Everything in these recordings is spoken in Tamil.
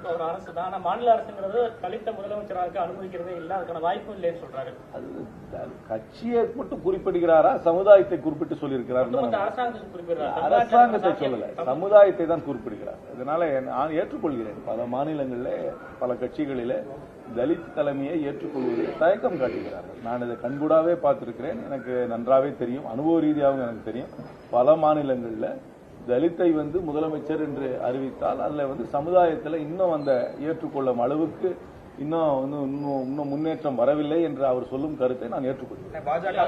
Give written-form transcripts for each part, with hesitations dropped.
ஒரு அரசு தான். ஆனா மாநில அரசுங்கிறது தலித்த முதலமைச்சராக அனுமதிக்கிறதே இல்லை, அதுக்கான வாய்ப்பும் இல்லைன்னு சொல்றாரு. அது கட்சியை மட்டும் குறிப்பிடுகிறாரா, சமுதாயத்தை குறிப்பிட்டு சொல்லியிருக்கிறார்? அரசாங்கத்தை சொல்லல, சமுதாயத்தை தான் குறிப்பிடுகிறார். இதனால நான் ஏற்றுக்கொள்கிறேன். பல மாநிலங்களில் பல கட்சிகளிலே தலித் தலைமையை ஏற்றுக்கொள்வதில் தயக்கம் காட்டுகிறார்கள். நான் இதை கண்கூடாவே பார்த்திருக்கிறேன். எனக்கு நன்றாவே தெரியும், அனுபவ ரீதியாகவும் எனக்கு தெரியும். பல மாநிலங்களில் தலித்தை முதலமைச்சர் என்று அறிவித்தால் அதுல சமுதாயத்தில் இன்னும் அந்த ஏற்றுக்கொள்ளும் அளவுக்கு இன்னும் முன்னேற்றம் வரவில்லை என்று அவர் சொல்லும் கருத்தை நான் ஏற்றுக்கொள்கிறேன்.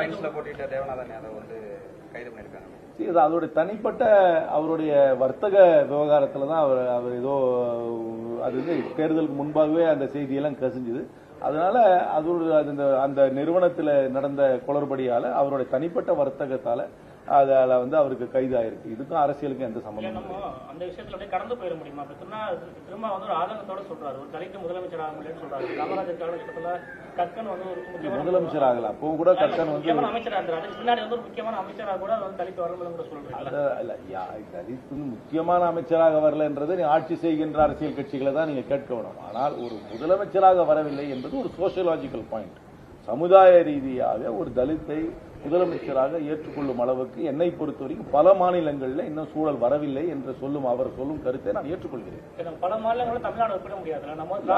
அதோடைய தனிப்பட்ட அவருடைய வர்த்தக விவகாரத்தில் தான் அவர் ஏதோ அது தேர்தலுக்கு முன்பாகவே அந்த செய்தியெல்லாம் கசிஞ்சுது. அதனால அந்த நிறுவனத்தில் நடந்த குளறுபடியால அவருடைய தனிப்பட்ட வர்த்தகத்தால அதால அவருக்கு கைதாயிருக்கு. இதுக்கும் அரசியலுக்கும் எந்த சம்பந்தம்? அந்த விஷயத்துல கடந்து போயிட முடியுமா? திரும்ப ஒரு ஆதங்கத்தோட சொல்றாரு, ஒரு தலித் முதலமைச்சர் ஆக முடியும்னு சொல்றாரு. காமராஜர் காலகட்டத்துல கக்கன் ஒரு முதலமைச்சர் ஆகலாம். அப்போ கூட கக்கன் அமைச்சராக இருந்தாரு. முன்னாடி ஒரு முக்கியமான அமைச்சராக கூட தலித் வரல சொல்றாங்க. தலித் முக்கியமான அமைச்சராக வரலன்றது ஆட்சி செய்கின்ற அரசியல் கட்சிகளை தான் நீங்க கேட்க வேணும். ஆனால் ஒரு முதலமைச்சராக வரவில்லை என்பது ஒரு சோசியலாஜிக்கல் பாயிண்ட். சமுதாய ரீதியாக ஒரு தலித்தை முதலமைச்சராக ஏற்றுக்கொள்ளும் அளவுக்கு என்னை பொறுத்தவரைக்கும் பல மாநிலங்களில் இன்னும் சூழல் வரவில்லை என்று அவர் சொல்லும் கருத்தை நான் ஏற்றுக்கொள்கிறேன். பல மாநிலங்களும் தமிழ்நாடு ஒப்பிட முடியாது.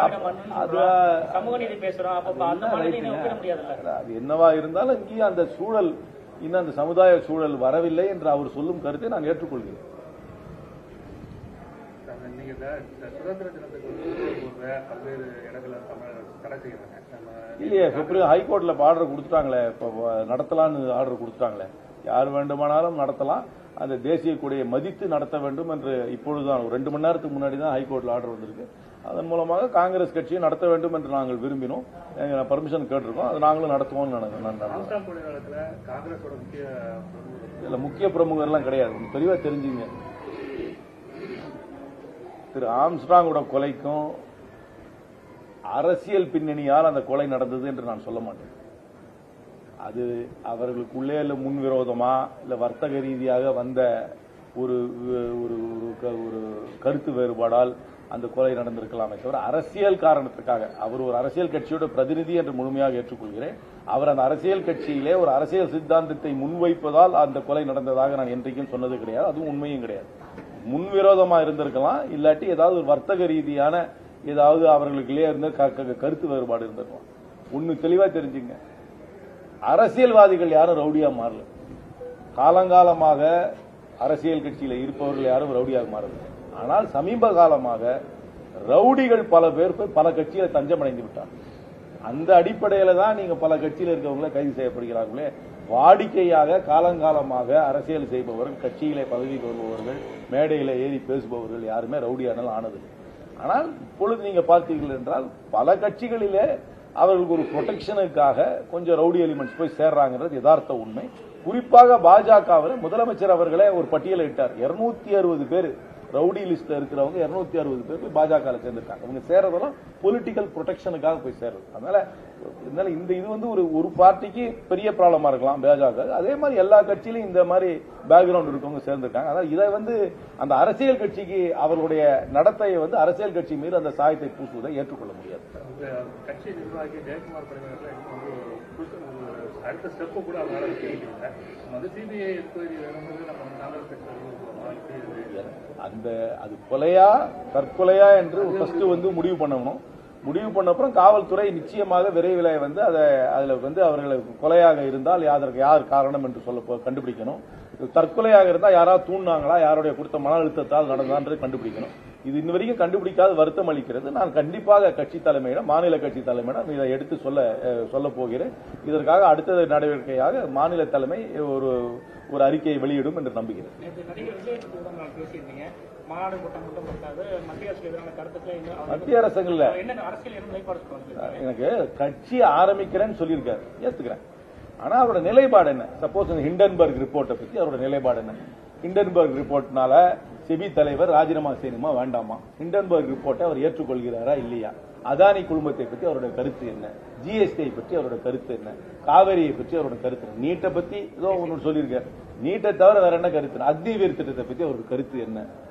அது என்னவா இருந்தாலும் இங்கேயும் அந்த சூழல் இன்னும் அந்த சமுதாய சூழல் வரவில்லை என்று அவர் சொல்லும் கருத்தை நான் ஏற்றுக்கொள்கிறேன். சுதந்திர தினத்துக்கு பல்வேறு இடங்களில் தடை செய்யறாங்க. இல்லையே, பிப்ரவரி ஹைகோர்ட்ல ஆர்டர் கொடுத்துட்டாங்களே, இப்ப நடத்தலாம்னு ஆர்டர் கொடுத்துட்டாங்களே. யார் வேண்டுமானாலும் நடத்தலாம், அந்த தேசிய கொடியை மதித்து நடத்த வேண்டும் என்று இப்பொழுதுதான் 2 மணி நேரத்துக்கு முன்னாடி தான் ஹைகோர்ட்ல ஆர்டர் வந்திருக்கு. அதன் மூலமாக காங்கிரஸ் கட்சியை நடத்த வேண்டும் என்று நாங்கள் விரும்பினோம், பர்மிஷன் கேட்டிருக்கோம். அது நாங்களும் நடத்துவோம்னு முக்கிய பிரமுகர்லாம் கிடையாது. தெளிவா தெரிஞ்சுங்க, திரு ஆம்ஸ்ட்ராங்கோட கொலைக்கும் அரசியல் பின்னணியால் அந்த கொலை நடந்தது என்று நான் சொல்ல மாட்டேன். அது அவர்களுக்குள்ளே இல்ல முன்விரோதமா இல்ல வர்த்தக ரீதியாக வந்த ஒரு கருத்து வேறுபாடால் அந்த கொலை நடந்திருக்கலாமே தவிர அரசியல் காரணத்துக்காக. அவர் ஒரு அரசியல் கட்சியோட பிரதிநிதி என்று முழுமையாக ஏற்றுக்கொள்கிறேன். அவர் அந்த அரசியல் கட்சியிலே ஒரு அரசியல் சித்தாந்தத்தை முன்வைப்பதால் அந்த கொலை நடந்ததாக நான் என்றைக்கும் சொன்னது கிடையாது. அதுவும் உண்மையும் கிடையாது. முன்விரோதமா இருந்திருக்கலாம், இல்லாட்டி ஏதாவது ஒரு வர்த்தக ரீதியான ஏதாவது அவர்களுக்குள்ளே இருந்த கருத்து வேறுபாடு இருந்திருக்கலாம். ஒன்னு தெளிவா தெரிஞ்சுங்க, அரசியல்வாதிகள் யாரும் ரவுடியா மாறல. காலங்காலமாக அரசியல் கட்சியில இருப்பவர்கள் யாரும் ரவுடியாக மாறல. ஆனால் சமீப காலமாக ரவுடிகள் பல பேர் பல கட்சியில தஞ்சம் அடைந்து விட்டார். அந்த அடிப்படையில தான் நீங்க பல கட்சியில இருக்கவங்கள கைது செய்யப்படுகிறார்களே. வாடிக்கையாக காலங்காலமாக அரசியல் செய்பவர்கள், கட்சியிலே பதவிக்கு வருபவர்கள், மேடையில ஏறி பேசுபவர்கள் யாருமே ரவுடியானால் ஆனதில்லை. ஆனால் இப்பொழுது நீங்க பார்த்தீர்கள் என்றால் பல கட்சிகளிலே அவர்களுக்கு ஒரு புரொடெக்ஷனுக்காக கொஞ்சம் ரவுடி எலிமெண்ட்ஸ் போய் சேர்றாங்கிறது யதார்த்த உண்மை. குறிப்பாக பாஜகவில் முதலமைச்சர் அவர்களே ஒரு பட்டியலை இட்டார். 260 பேர் ரவுடி லிஸ்ட்ல இருக்கிறவங்க 260 பேர் போய் பாஜக சேர்ந்திருக்காங்க. அவங்க சேர்றதெல்லாம் பொலிட்டிக்கல் ப்ரொடெக்ஷனுக்காக போய் சேர்றது. அதனால இந்த இது ஒரு பார்ட்டிக்கு பெரிய ப்ராப்ளமா இருக்கலாம் பாஜக. அதே மாதிரி எல்லா கட்சியிலும் இந்த மாதிரி பேக்ரவுண்ட் இருக்கவங்க சேர்ந்திருக்காங்க. அதனால இதை அந்த அரசியல் கட்சிக்கு அவர்களுடைய நடத்தையை அரசியல் கட்சி மீது அந்த சாயத்தை பூசுவதை ஏற்றுக்கொள்ள முடியாது. கட்சி நிர்வாகி ஜெயக்குமார் அடுத்த ஸ்டெப்பு கூட சிபிஐ என்கொயரி அது கொலையா தற்கொலையா என்று ஃபர்ஸ்ட் முடிவு பண்ணணும். முடிவு பண்ண அப்புறம் காவல்துறை நிச்சயமாக விரைவில் அதுல அவர்களை கொலையாக இருந்தால் யார் காரணம் என்று கண்டுபிடிக்கணும். தற்கொலையாக இருந்தால் யாராவது தூண்டினாங்களா, யாருடைய கொடுத்த மன அழுத்தத்தால் நடந்தான்றது கண்டுபிடிக்கணும். இது இன்ன வரைக்கும் கண்டுபிடிக்காத வருத்தம் அளிக்கிறது. நான் கண்டிப்பாக கட்சி தலைமையிடம், மாநில கட்சி தலைமையிடம் இதை எடுத்து சொல்ல போகிறேன். இதற்காக அடுத்த நடவடிக்கையாக மாநில தலைமை ஒரு அறிக்கையை வெளியிடும் என்று நம்புகிறேன். மத்திய அரசுல எனக்கு கட்சி ஆரம்பிக்கிறேன்னு சொல்லியிருக்காரு, ஏத்துக்கிறேன். ஆனா அவரோட நிலைப்பாடு என்ன? சப்போஸ் ஹிண்டன்பர்க் ரிப்போர்ட்டை பத்தி அவரோட நிலைப்பாடு என்ன? ஹிண்டன்பர்க் ரிப்போர்ட்னால செபி தலைவர் ராஜினாமா செய்யணுமா வேண்டாமா? ஹிண்டன்பர்க் ரிப்போர்ட்டை அவர் ஏற்றுக்கொள்கிறாரா இல்லையா? அதானி குழுமத்தை பற்றி அவருடைய கருத்து என்ன? ஜிஎஸ்டி பற்றி அவரோட கருத்து என்ன? காவேரியை பற்றி அவரோட கருத்து என்ன? நீட்டை பத்தி ஏதோ ஒன்று சொல்லியிருக்காரு. நீட்டை தவிர வேற என்ன கருத்து? அக்னிவீர் திட்டத்தை பற்றி அவரோட கருத்து என்ன?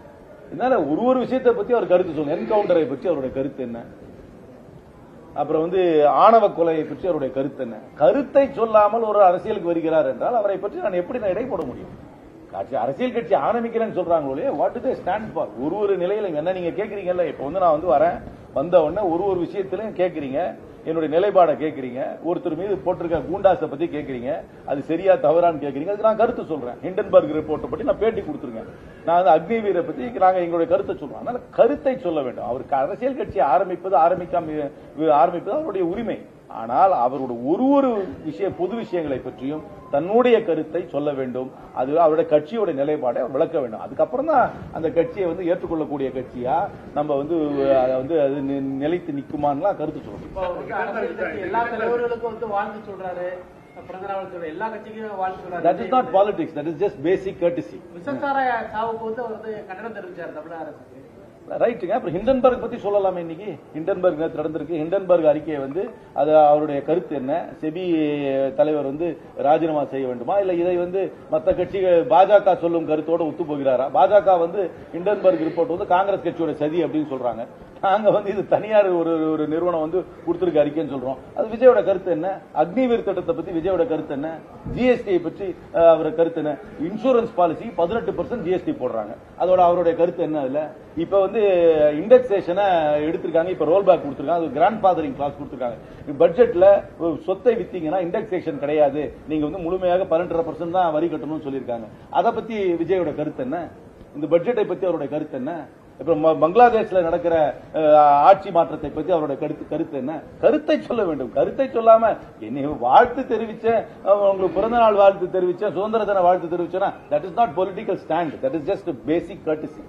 இதனால ஒரு விஷயத்தை பத்தி அவர் கருத்து சொல்லுங்க. என்கவுண்டரை பற்றி அவருடைய கருத்து என்ன, அப்புறம் ஆணவ கொலையை பற்றி அவருடைய கருத்து என்ன. கருத்தை சொல்லாமல் ஒரு அரசியலுக்கு வருகிறார் என்றால் அவரை பற்றி நான் எப்படி இடை போட முடியும்? அரசியல் கட்சி ஆரம்பிக்கிறேன்னு சொல்றாங்களே, what do they stand for? ஒரு நிலையில என்ன நீங்க கேக்குறீங்கல்ல, இப்ப நான் வரேன், வந்த உடனே ஒரு விஷயத்திலையும் கேக்குறீங்க, என்னுடைய நிலைப்பாடை கேக்குறீங்க, ஒருத்தர் மீது போட்டிருக்க கூண்டாசை பத்தி கேக்குறீங்க, அது சரியா தவறான்னு கேக்குறீங்க. அதுக்கு நான் கருத்து சொல்றேன். ஹிண்டன்பர்க் ரிப்போர்ட்டை பத்தி நான் பேட்டி கொடுத்துருக்கேன். நான் அக்னிவீரை பத்தி நாங்க எங்களுடைய கருத்தை சொல்றோம். அதனால கருத்தை சொல்ல வேண்டும். அவருக்கு அரசியல் கட்சி ஆரம்பிப்பது அவருடைய உரிமை. ஆனால் அவருடைய ஒரு பொது விஷயங்களை பற்றியும் தன்னுடைய கருத்தை சொல்ல வேண்டும். அது அவருடைய கட்சியோட நிலைப்பாடை அவர் விளக்க வேண்டும். அதுக்கப்புறம் தான் அந்த கட்சியை ஏற்றுக்கொள்ளக்கூடிய கட்சியா நம்ம அது நிலைத்து நிக்குமான்னு கருத்து சொல்லணும். எல்லா தலைவர்களுக்கும் வாழ்த்து சொல்றாரு, எல்லா கட்சிக்கும் வாழ்த்து சொல்றாரு. That is not politics. That is just basic courtesy. விசச்சார சாவுக்கு கண்டனம் தெரிவிச்சார் தமிழக அரசுக்கு. ரைட்டுங்க. அப்புறம் ஹிண்டன்பர்க் பத்தி சொல்லலாமே. இன்னைக்கு ஹிண்டன்பர்க் நேற்று நடந்திருக்கு. ஹிண்டன்பர்க் அறிக்கையை அது அவருடைய கருத்து என்ன? செபி தலைவர் ராஜினாமா செய்ய வேண்டுமா, இல்ல இதை மற்ற கட்சிகள் பாஜக சொல்லும் கருத்தோட ஒத்து போகிறாரா? பாஜக ஹிண்டன்பர்க் ரிப்போர்ட் காங்கிரஸ் கட்சியோட சதி அப்படின்னு சொல்றாங்க. நாங்க இது தனியார் ஒரு நிறுவனம் கொடுத்திருக்க அறிக்கைன்னு சொல்றோம். அது விஜயோட கருத்து என்ன? அக்னிவீர் திட்டத்தை பத்தி விஜயோட கருத்து என்ன? ஜிஎஸ்டி பற்றி அவருடைய கருத்து என்ன? இன்சூரன்ஸ் பாலிசி 18% ஜிஎஸ்டி போடுறாங்க, அதோட அவருடைய கருத்து என்ன? இல்ல இப்ப இண்டெக்ஸேஷனை எடுத்திருக்காங்க, இப்ப ரோல் பேக் கொடுத்திருக்காங்க, அது கிராண்ட் ஃபாதரிங் கிளாஸ் கொடுத்திருக்காங்க. பட்ஜெட்ல சொத்தை வித்தீங்கன்னா இண்டெக்ஸேஷன் கிடையாது, நீங்க முழுமையாக 12% தான் வரி கட்டணும்னு சொல்லியிருக்காங்க. அதை பத்தி விஜயோட கருத்து என்ன? இந்த பட்ஜெட்டை பத்தி அவருடைய கருத்து என்ன? இப்ப பங்களாதேஷ்ல நடக்கிற ஆட்சி மாற்றத்தை பத்தி அவருடைய கருத்து என்ன? கருத்தை சொல்ல வேண்டும். கருத்தை சொல்லாம என்ன வாழ்த்து தெரிவிச்சேன், உங்களுக்கு பிறந்த நாள் வாழ்த்து தெரிவிச்சேன், சுதந்திர தின வாழ்த்து தெரிவிச்சேன்னா that is not political stand, that is just basic courtesy.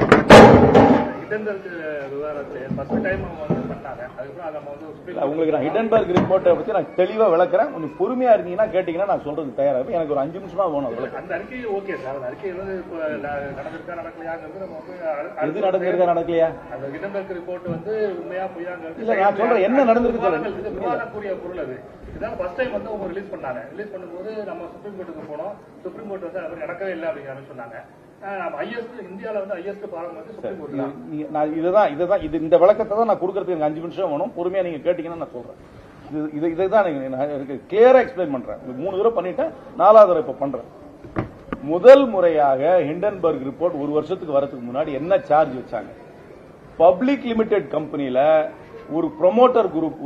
உங்களுக்கு நான் ஹிண்டன்பர்க் ரிப்போர்ட்டை பத்தி நான் தெளிவா விளக்குறேன். கொஞ்சம் பொறுமையா இருந்தீங்கன்னா கேட்டீங்கன்னா நான் சொல்றது தயாரா இருக்கும். எனக்கு ஒரு 5 நிமிஷமா வேணும். அந்த அறிக்கை ஓகே சார், அந்த அறிக்கை நடந்திருக்கா நடக்கலையா நடந்திருக்கா நடக்கலையா? அந்த ஹிண்டன்பர்க் ரிப்போர்ட் உண்மையா பொய்யாங்கிறது இல்ல, நான் சொல்றேன் என்ன நடந்திருக்கு. விவாதக்கூடிய பொருள் அது. இதான் ஃபர்ஸ்ட் டைம் அவங்க ரிலீஸ் பண்ணாங்க. ரிலீஸ் பண்ணும்போது நம்ம சுப்ரீம் கோர்ட்டுக்கு போனோம். சுப்ரீம் கோர்ட் அது நடக்கவே இல்லை அப்படிங்கிற சொன்னாங்க. இந்த விளக்கத்தை தான் நான் கொடுக்கறதுக்கு 5 நிமிஷம் வேணும். பொறுமையா நீங்க கேட்டீங்கன்னா நான் சொல்றேன். இதுதான் கிளியரா எக்ஸ்பிளைன் பண்றேன். 3 தடவை பண்ணிட்டேன், 4வது தடவை இப்ப பண்றேன். முதல் முறையாக ஹிண்டன்பர்க் ரிப்போர்ட் 1 வருஷத்துக்கு வரதுக்கு முன்னாடி என்ன சார்ஜ் வச்சாங்க? பப்ளிக் லிமிடெட் கம்பெனில ஒரு ப்ரொமோட்டர் குரூப்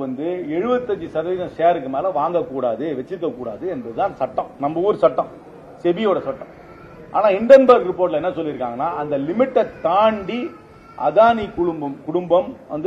75% ஷேருக்கு மேல வாங்கக்கூடாது, வச்சிருக்க கூடாது என்பதுதான் சட்டம், நம்ம ஊர் சட்டம், செபியோட சட்டம். ஆனா ஹிண்டன்பர்க் ரிப்போர்ட்ல என்ன சொல்லிருக்காங்கன்னா, அந்த லிமிட்டை தாண்டி அதானி குடும்பம்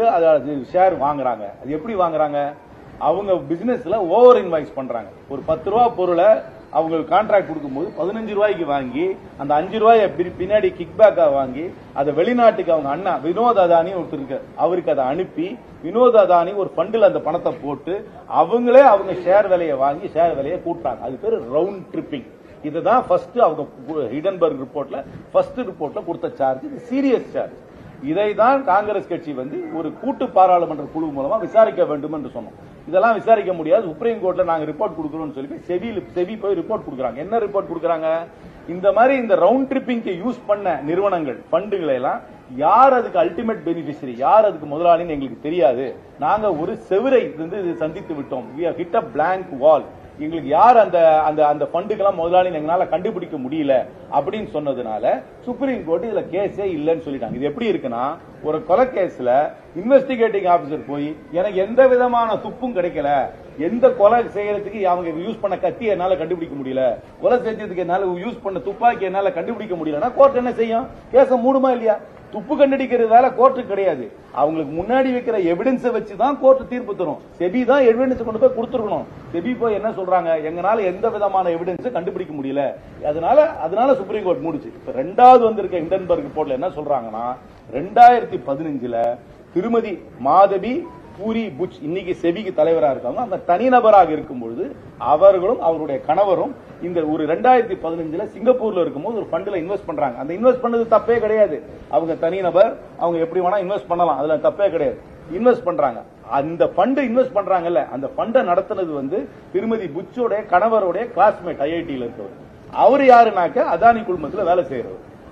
ஷேர் வாங்குறாங்க. அது எப்படி வாங்குறாங்க? அவங்க பிசினஸ்ல ஓவர் இன்வாய்ஸ் பண்றாங்க. ஒரு 10 ரூபா பொருளை அவங்களுக்கு கான்ட்ராக்ட் கொடுக்கும்போது 15 ரூபாய்க்கு வாங்கி அந்த 5 ரூபாயை பின்னாடி கிக் பேக்கா வாங்கி அதை வெளிநாட்டுக்கு அவங்க அண்ணா வினோத் அதானி ஒருத்தருக்கு அவருக்கு அதை அனுப்பி வினோத் அதானி ஒரு ஃபண்டில் அந்த பணத்தை போட்டு அவங்களே அவங்க ஷேர் விலையை வாங்கி ஷேர் விலையை கூட்டுறாங்க. அது பேரு ரவுண்ட் ட்ரிப்பிங். இதுதான் ஃபர்ஸ்ட் அவங்க ஹிண்டன்பர்க் ரிப்போர்ட்ல கொடுத்த சார்ஜ். இது சீரியஸ் சார்ஜ். இதைதான் காங்கிரஸ் கட்சி ஒரு கூட்டு பாராளுமன்ற குழு மூலமா விசாரிக்க வேண்டும் என்று சொன்னோம். இதெல்லாம் விசாரிக்க முடியாது, சுப்ரீம் கோர்ட்ல நாங்க ரிப்போர்ட் கொடுக்கிறோம் சொல்லி செபி போய் ரிப்போர்ட் கொடுக்கறாங்க. என்ன ரிப்போர்ட் கொடுக்கறாங்க? இந்த மாதிரி இந்த ரவுண்ட் ட்ரிப்பிங்க்கு யூஸ் பண்ண நிறுவனங்கள் ஃபண்டுகளை எல்லாம் யார் அதுக்கு அல்டிமேட் பெனிஃபிஷரி, யார் அதுக்கு முதலாளின்னு எங்களுக்கு தெரியாது. நாங்க ஒரு செவரை சந்தித்து விட்டோம். we have hit a blank wall. எங்களுக்கு யார் அந்த அந்த அந்த ஃபண்டுக்கெல்லாம் முதலாளி எங்களால கண்டுபிடிக்க முடியல அப்படின்னு சொன்னதுனால சுப்ரீம் கோர்ட் இதுல கேஸே இல்லைன்னு சொல்லிட்டாங்க. இது எப்படி இருக்குன்னா, ஒரு கொலை கேஸ்ல இன்வெஸ்டிகேட்டிங் ஆபீசர் போய் எனக்கு எந்த விதமான துப்பும் கிடைக்கல, எந்த கொலை செய்யறதுக்கு அவங்க யூஸ் பண்ண கத்தி என்னால கண்டுபிடிக்க முடியல, கொலை செஞ்சதுக்கு என்னால யூஸ் பண்ண துப்பாக்கி என்னால கண்டுபிடிக்க முடியலன்னா கோர்ட் என்ன செய்யும்? கேஸ மூடுமா இல்லையா? துப்பு கண்டுபிடிக்கிறது வேலை கோர்ட்டுக்கு கிடையாது. அவங்களுக்கு முன்னாடி வைக்கிற எவிடன்ஸை வச்சுதான் கோர்ட் தீர்ப்பு தரும். செபி தான் எவிடன்ஸ் கொண்டு போய் கொடுத்துருக்கணும். செபி போய் என்ன சொல்றாங்க, எங்கனால எந்த விதமான எவிடன்ஸ் கண்டுபிடிக்க முடியல, அதனால சுப்ரீம் கோர்ட் மூடுச்சு. இப்ப 2வது வந்திருக்க ஹிண்டன்பர்க் ரிப்போர்ட்ல என்ன சொல்றாங்கன்னா, 2015 திருமதி மாதவி பூரி புச் இன்னைக்கு செபிக்கு தலைவராக இருக்காங்க. அந்த தனிநபராக இருக்கும்பொழுது அவர்களும் அவருடைய கணவரும் இந்த ஒரு 2015 சிங்கப்பூர்ல இருக்கும்போது ஒரு ஃபண்ட்ல இன்வெஸ்ட் பண்றாங்க. அந்த இன்வெஸ்ட் பண்ணது தப்பே கிடையாது. அவங்க தனிநபர், அவங்க எப்படி வேணா இன்வெஸ்ட் பண்ணலாம், அதுல தப்பே கிடையாது. இன்வெஸ்ட் பண்றாங்க. அந்த ஃபண்ட் இன்வெஸ்ட் பண்றாங்கல்ல, அந்த ஃபண்டை நடத்தினது திருமதி புச்சோட கணவருடைய கிளாஸ்மேட் ஐஐடியில் இருக்கவர். அவர் யாருனாக்க அதானி குழுமத்தில் வேலை செய்யறவர்.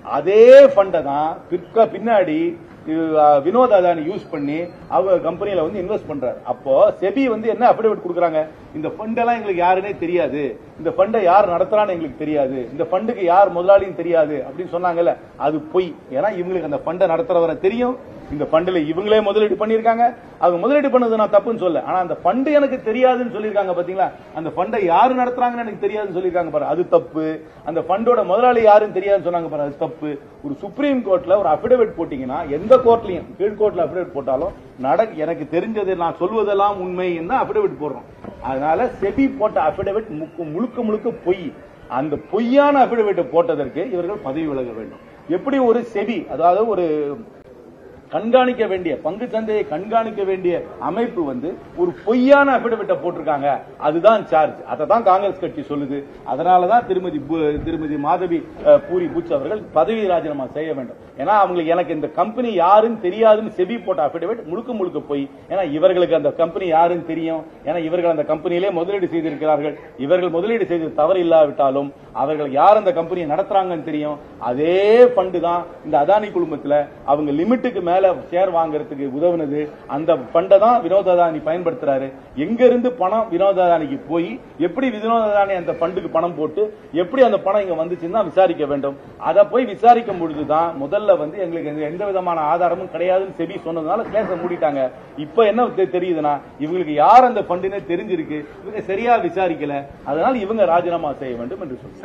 அதே ஃபண்டை தான் பின்னாடி வினோத் அதானி யூஸ் பண்ணி அவங்க கம்பெனியில வந்து இன்வெஸ்ட் பண்றாரு. அப்போ செபி வந்து என்ன அபிடவிட் கொடுக்குறாங்க, இந்த ஃபண்ட் எல்லாம் எங்களுக்கு யாருன்னே தெரியாது, இந்த ஃபண்டை யார் நடத்துறான்னு எங்களுக்கு தெரியாது, இந்த ஃபண்டுக்கு யார் முதலாளியும் தெரியாது அப்படின்னு சொன்னாங்கல்ல, அது பொய். ஏன்னா இவங்களுக்கு அந்த ஃபண்டை நடத்துறவரை தெரியும், இந்த ஃபண்ட்ல இவங்களே முதலீடு பண்ணிருக்காங்க. அவங்க முதலீடு பண்ணது நான் தப்புன்னு சொல்ல, ஆனா அந்த ஃபண்ட் எனக்கு தெரியாதுன்னு சொல்லிருக்காங்க பாத்தீங்களா, அந்த ஃபண்டை யாரு நடத்துறாங்கன்னு எனக்கு தெரியாதுன்னு சொல்லிருக்காங்க பாரு, அது தப்பு. அந்த ஃபண்டோட முதலாளி யாருன்னு தெரியாதுன்னு சொன்னாங்க பாரு, அது தப்பு. ஒரு சுப்ரீம் கோர்ட்ல ஒரு அபிடவிட் போட்டீங்கன்னா, எந்த கோர்ட்லயும் கீழ்கோர்ட்ல அபிடவிட் போட்டாலும் எனக்கு தெரிஞ்சது நான் சொல்வதெல்லாம் உண்மை என்ன அபிடவிட் போடுறோம். அதனால செபி போட்ட அபிடவிட் முழுக்க முழுக்க பொய். அந்த பொய்யான அபிடவிட் போட்டதற்கு இவர்கள் பதவி விலக வேண்டும். எப்படி ஒரு செபி, அதாவது ஒரு கண்காணிக்க வேண்டிய பங்கு சந்தையை கண்காணிக்க வேண்டிய அமைப்பு வந்து ஒரு பொய்யான அபிடவிட்ட போட்டிருக்காங்க, அதுதான் சார்ஜ். அதை தான் காங்கிரஸ் கட்சி சொல்லுது. அதனாலதான் திருமதி மாதவி பூரி புச் அவர்கள் பதவி ராஜினாமா செய்ய வேண்டும். ஏன்னா அவங்களுக்கு எனக்கு இந்த கம்பெனி யாருன்னு தெரியாதுன்னு செபி போட்ட அபிடவிட் முழுக்க முழுக்க போய். ஏன்னா இவர்களுக்கு அந்த கம்பெனி யாருன்னு தெரியும், ஏன்னா இவர்கள் அந்த கம்பெனியிலே முதலீடு செய்திருக்கிறார்கள். இவர்கள் முதலீடு செய்தது தவறு இல்லாவிட்டாலும் அவர்கள் யார் அந்த கம்பெனியை நடத்துறாங்கன்னு தெரியும். அதே ஃபண்டு தான் இந்த அதானி குழுமத்தில் அவங்க லிமிட்டுக்கு மேல ஷேர் வாங்குறதுக்கு உதவுனது. அந்த ஃபண்டை தான் வினோத் அதானி பயன்படுத்துறாரு. எங்க இருந்து பணம் வினோத் அதானிக்கு போய் எப்படி வினோத் அதானி அந்த ஃபண்டுக்கு பணம் போட்டு எப்படி அந்த பணம் இங்க வந்துச்சுன்னு தான் விசாரிக்க வேண்டும். அதை போய் விசாரிக்கும் பொழுதுதான் முதல்ல வந்து எங்களுக்கு எந்த விதமான ஆதாரமும் கிடையாதுன்னு செபி சொன்னதுனால கேஸை மூடிட்டாங்க. இப்ப என்ன தெரியுதுன்னா, இவங்களுக்கு யார் அந்த ஃபண்டுன்னு தெரிஞ்சிருக்கு, இவங்க சரியா விசாரிக்கல, அதனால இவங்க ராஜினாமா செய்ய வேண்டும் என்று சொல்றாங்க.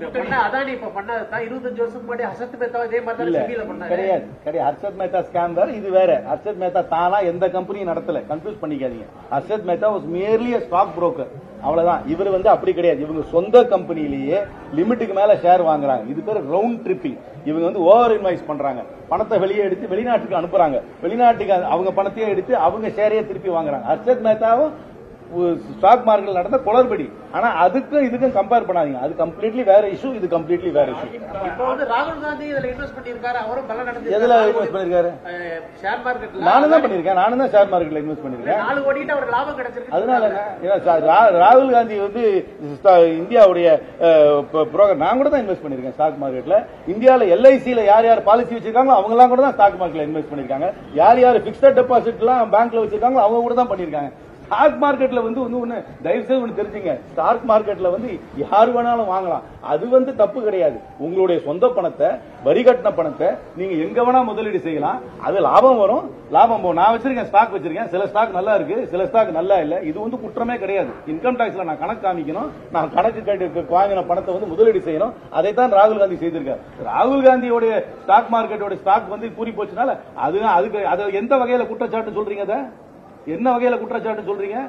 கிடையாது ஹர்ஷத் மேத்தா ஸ்கேம் வேற, இது வேற. ஹர்ஷத் மேத்தா தானா எந்த கம்பெனியும் நடத்தல, கன்ஃபியூஸ் பண்ணிக்காதீங்க. Harshad Mehta was merely a stock broker, அவ்வளவுதான். இவர் வந்து அப்படி கிடையாது. இவங்க சொந்த கம்பெனிலேயே லிமிட்டுக்கு மேல ஷேர் வாங்குறாங்க. இது பேர் ரவுண்ட் ட்ரிப்பிங். இவங்க வந்து ஓவர் இன்வைஸ் பண்றாங்க, பணத்தை வெளியே எடுத்து வெளிநாட்டுக்கு அனுப்புறாங்க, வெளிநாட்டுக்கு அவங்க பணத்தையே எடுத்து அவங்க ஷேரையே திருப்பி வாங்குறாங்க. ஹர்ஷத் மேத்தாவும் ஸ்டாக் மார்க்கெட் நடந்த குளறுபடி. ஆனா அதுக்கும் இதுக்கும் கம்பேர் பண்ணாதீங்க, அது கம்ப்ளீட்லி வேற இஷ்யூ, இது கம்ப்ளீட்லி வேற இஷ்யூ. இப்போ வந்து ராகுல் காந்தி இதுல இன்வெஸ்ட் பண்ணிருக்காரு, அவரும் பலன் அடைஞ்சிருக்காரு. எதுல இன்வெஸ்ட் பண்ணிருக்காரு? ஷேர் மார்க்கெட்ல. நானும் தான் பண்ணிருக்கேன், நானும் தான் ஷேர் மார்க்கெட்ல இன்வெஸ்ட் பண்ணிருக்கேன். 4 கோடிட்ட அவர் லாபம் கிடைச்சிருக்கு. அதனால ராகுல் காந்தி வந்து இந்தியாவுடைய புரோக்கர், நான் கூட தான் இன்வெஸ்ட் பண்ணிருக்கேன் ஸ்டாக் மார்க்கெட்ல. இந்தியாவில் எல்ஐசியில யார் யார் பாலிசி வச்சிருக்காங்களோ அவங்க எல்லாம் கூட தான் ஸ்டாக் மார்க்கெட்ல இன்வெஸ்ட் பண்ணிருக்காங்க. யார் யார் பிக்ஸட் டெபாசிட் எல்லாம் பேங்க்ல வச்சிருக்காங்களோ அவங்க கூட தான் பண்ணிருக்காங்க. ஸ்டாக் மார்க்கெட்ல வந்து ஒண்ணு தயவு செய்து ஒண்ணு தெரிஞ்சுங்க, ஸ்டாக் மார்க்கெட்ல வந்து யாரு வேணாலும் வாங்கலாம், அது வந்து தப்பு கிடையாது. உங்களுடைய சொந்த பணத்தை, வரி கட்டின பணத்தை நீங்க எங்க வேணா முதலீடு செய்யலாம், அது லாபம் வரும், லாபம் போகும். நான் வச்சிருக்கேன், ஸ்டாக் வச்சிருக்கேன், சில ஸ்டாக் நல்லா இருக்கு, சில ஸ்டாக் நல்லா இல்ல, இது வந்து குற்றமே கிடையாது. இன்கம் டாக்ஸ்ல நான் கணக்கு காமிக்கணும், நான் கணக்கு கேட்டு வாங்கின பணத்தை வந்து முதலீடு செய்யணும். அதைத்தான் ராகுல் காந்தி செய்திருக்காரு. ராகுல் காந்தியோட ஸ்டாக் மார்க்கெட்டோட ஸ்டாக் வந்து கூறி போச்சுனால அது எந்த வகையில குற்றச்சாட்டு சொல்றீங்க? அதை என்ன வகையில குற்றச்சாட்டு சொல்றீங்க?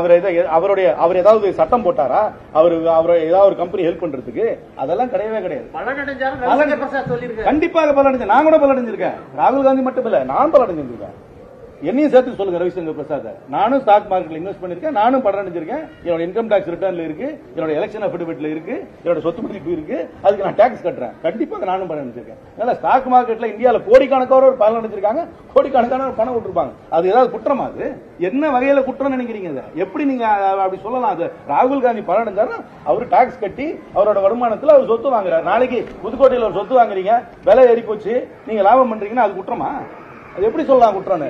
அவர் ஏதாவது சட்டம் போட்டாரா? அவர் ஏதாவது ஒரு கம்பெனி ஹெல்ப் பண்றதுக்கு? அதெல்லாம் கிடையவே கிடையாது. கண்டிப்பாக பலன் அடைஞ்சேன், நான் கூட பலன் அடைஞ்சிருக்கேன். ராகுல் காந்தி மட்டும் இல்ல, நான் பலன் அடைஞ்சிருக்கேன். என்னையும் சேர்த்து சொல்லுங்க ரவிசங்கர் பிரசாத். நானும் ஸ்டாக் மார்க்கெட்ல இன்வெஸ்ட் பண்ணிருக்கேன், நானும் பலன் அடைஞ்சிருக்கேன். என்னோட இன்கம் டாக்ஸ் ரிட்டர்ன்ல இருக்கு, என்னோட எலெக்ஷன் அஃபிடவிட்ல இருக்கு, என்னோட சொத்து மதிப்பு இருக்கு, அதுக்கு நான் டாக்ஸ் கட்டுறேன். கண்டிப்பாக நானும் பலன் அடைஞ்சிருக்கேன். அதனால ஸ்டாக் மார்க்கெட்ல இந்தியாவில் கோடிக்கணக்கானவர் பலன் அடைஞ்சிருக்காங்க, கோடிக்கணக்கானவர் பணம் விட்டுருப்பாங்க. அது ஏதாவது குற்றமா? அது என்ன வகையில குற்றம் நினைக்கிறீங்க? எப்படி நீங்க அப்படி சொல்லலாம்? அது ராகுல் காந்தி பலன் அடைஞ்சாரு, அவர் டாக்ஸ் கட்டி அவரோட வருமானத்தில் அவர் சொத்து வாங்குறாரு. நாளைக்கு புதுக்கோட்டையில் ஒரு சொத்து வாங்குறீங்க, விலை ஏறி போச்சு, நீங்க லாபம் பண்றீங்கன்னா அது குற்றமா? அது எப்படி சொல்லலாம் குற்றம்னு?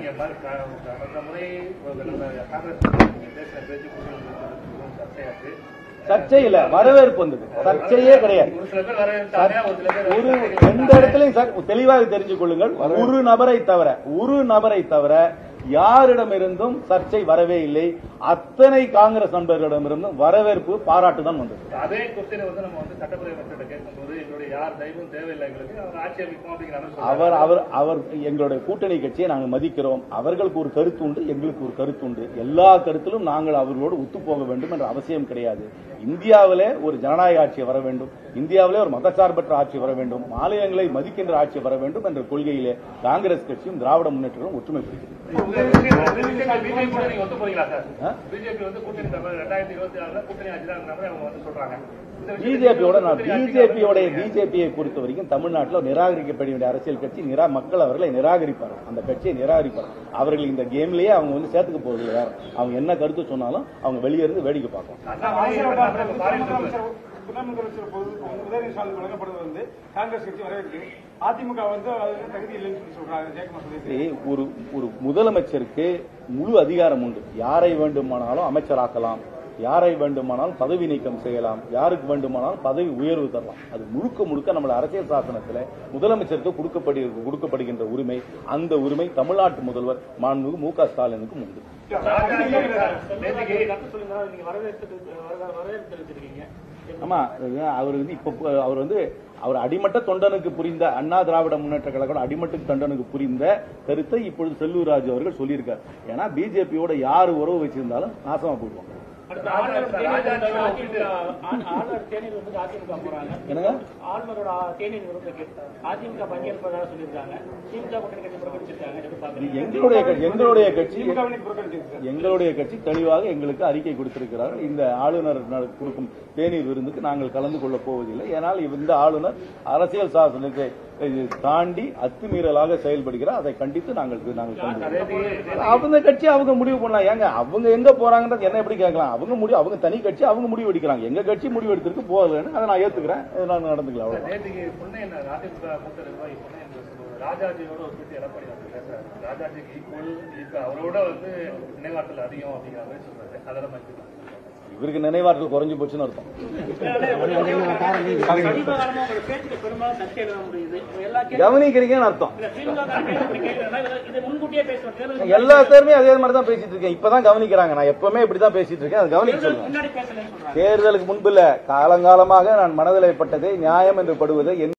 சர்ச்சை இல்ல, வரவேற்பு வந்தது, சர்ச்சையே கிடையாது. ஒரு எந்த இடத்துலையும் தெளிவாக தெரிஞ்சு கொள்ளுங்கள், ஒரு நபரை தவிர யாரிடமிருந்தும் சர்ச்சை வரவே இல்லை. அத்தனை காங்கிரஸ் நண்பர்களிடமிருந்தும் வரவேற்பு, பாராட்டு தான் வந்தது. அதே கொஸ்டினை வந்து நம்ம வந்து சட்டப்பேரவை கேட்கும்போது எங்களுடைய யார் தயவும் தேவையில்லை, எங்களுக்கு அவர் ஆட்சி அமைக்கும் அப்படிங்கிற அவர் எங்களுடைய கூட்டணி கட்சியை நாங்கள் மதிக்கிறோம். அவர்களுக்கு ஒரு கருத்து உண்டு, எங்களுக்கு ஒரு கருத்து உண்டு. எல்லா கருத்திலும் நாங்கள் அவர்களோடு ஒத்து போக வேண்டும் என்ற அவசியம் கிடையாது. இந்தியாவிலே ஒரு ஜனநாயக ஆட்சி வர வேண்டும், இந்தியாவிலே ஒரு மதச்சார்பற்ற ஆட்சி வர வேண்டும், மாநிலங்களை மதிக்கின்ற ஆட்சி வர வேண்டும் என்ற கொள்கையிலே காங்கிரஸ் கட்சியும் திராவிட முன்னேற்றங்களும் ஒற்றுமை பெறுகிறது. பிஜேபியை பொறுத்த வரைக்கும் தமிழ்நாட்டில் நிராகரிக்கப்பட வேண்டிய அரசியல் கட்சி, மக்கள் அவர்களை நிராகரிப்பார்கள், அந்த கட்சியை நிராகரிப்பார்கள். அவர்கள் இந்த கேம்லயே அவங்க வந்து சேர்த்துக்க போறது வேற. அவங்க என்ன கருத்து சொன்னாலும் அவங்க வெளியே இருந்து வேடிக்கை பார்க்கலாம். முதலமைச்சர் உதயநிதி ஸ்டாலின் வழங்கப்படுவது வந்து காங்கிரஸ் கட்சி வரவேற்கிறது. அதிமுக வந்து தகுதி இல்லைன்னு சொல்றாங்க ஜெயக்குமார். ஒரு முதலமைச்சருக்கு முழு அதிகாரம் உண்டு. யாரை வேண்டுமானாலும் அமைச்சராக்கலாம், யாரை வேண்டுமானாலும் பதவி நீக்கம் செய்யலாம், யாருக்கு வேண்டுமானாலும் பதவி உயர்வு தரலாம். அது முழுக்க நம்ம அரசியல் சாசனத்தில் முதலமைச்சருக்கு கொடுக்கப்படுகின்ற உரிமை, அந்த உரிமை தமிழ்நாட்டு முதல்வர் மாண்புமிகு மு க ஸ்டாலினுக்கும் உண்டு. ஆமா, அவர் அடிமட்ட தொண்டனுக்கு புரிந்த அண்ணா திராவிட முன்னேற்ற கழகம் அடிமட்ட தொண்டனுக்கு புரிந்த கருத்தை இப்பொழுது செல்லூர் ராஜு அவர்கள் சொல்லியிருக்கார். ஏன்னா பிஜேபியோட யாரு உறவு வச்சிருந்தாலும் நாசமா போடுவாங்க. எங்களுடைய கட்சி தெளிவாக எங்களுக்கு அறிக்கை கொடுத்திருக்கிறார். இந்த ஆளுநர் கொடுக்கும் தேநீர் விருந்துக்கு நாங்கள் கலந்து கொள்ளப் போவதில்லை. ஏனால் இந்த ஆளுநர் அரசியல் சாசனத்தை தாண்டி அத்துமீறலாக செயல்படுகிறார். அதை கண்டித்து நாங்கள் அவங்க கட்சி அவங்க முடிவு பண்ணலாம். ஏங்க அவங்க எங்க போறாங்கன்றது என்ன எப்படி கேட்கலாம்? அவங்க தனி கட்சி, அவங்க முடிவு எடுக்கிறாங்க. எங்க கட்சி முடிவு எடுத்திருக்கு போகலன்னு அதை நான் ஏத்துக்கிறேன். நான் நடந்துக்கலாம். ராஜாஜியோட ஒரு பேச்சு எடப்பாடி பேசுறாரு. ராஜாஜிக்கு ஈக்குவல் அவரோட வந்து நினைவாற்றல் அதிகம் அப்படிங்கிற மாதிரி சொல்றாரு. அதெல்லாம் இவருக்கு நினைவாற்றல் குறைஞ்சு போச்சுன்னு அர்த்தம். கவனிக்கிறீங்கன்னு அர்த்தம். எல்லா பேருமே அதே மாதிரி தான் பேசிட்டு இருக்கேன். இப்பதான் கவனிக்கிறாங்க. நான் எப்பவுமே இப்படிதான் பேசிட்டு இருக்கேன். அதை கவனிக்க சொல்லுங்க. தேர்தலுக்கு முன்பு இல்ல, காலங்காலமாக நான் மனதில் பட்டதை நியாயம் என்று படுவதை